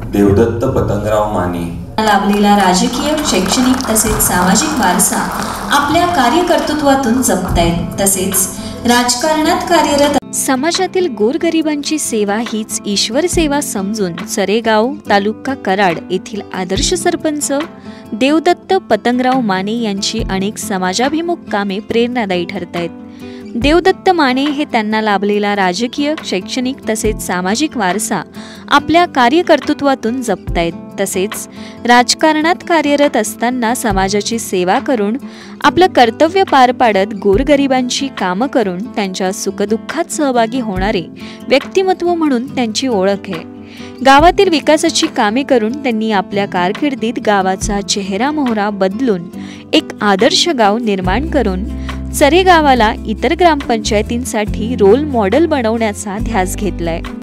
देवदत्त पतंगराव माने लाभलेला राजकीय, शैक्षणिक तसेच सामाजिक वारसा आपल्या कार्यकर्तृत्वातून जपतायत। तसेच राजकारणात कार्यरत समाजातील गोरगरिबांची सेवा हीच ईश्वर सेवा समजून चरेगाव तालुका कराड येथील आदर्श सरपंच देवदत्त पतंगराव माने यांची अनेक समाजाभिमुख कामे प्रेरणादायी ठरतायत। देवदत्त माने हे त्यांना लाभलेला राजकीय, शैक्षणिक तसेच सामाजिक वारसा आपल्या कार्यकर्तृत्वातून जपतायत। तसेच राजकारणात कार्यरत असताना समाजाची सेवा करून आपलं कर्तव्य पार पाडत गोरगरिबांची कामं करून त्यांच्या सुखदुःखात सहभागी होणारे व्यक्तिमत्व म्हणून त्यांची ओळख आहे। गावातील विकासाची कामे करून त्यांनी आपल्या कारकिर्दीत गावाचा चेहरा मोहरा बदलून एक आदर्श गाव निर्माण करून चरे गावाला इतर ग्रामपंचायतींसाठी रोल मॉडेल बनवण्याचा ध्यास घेतलाय।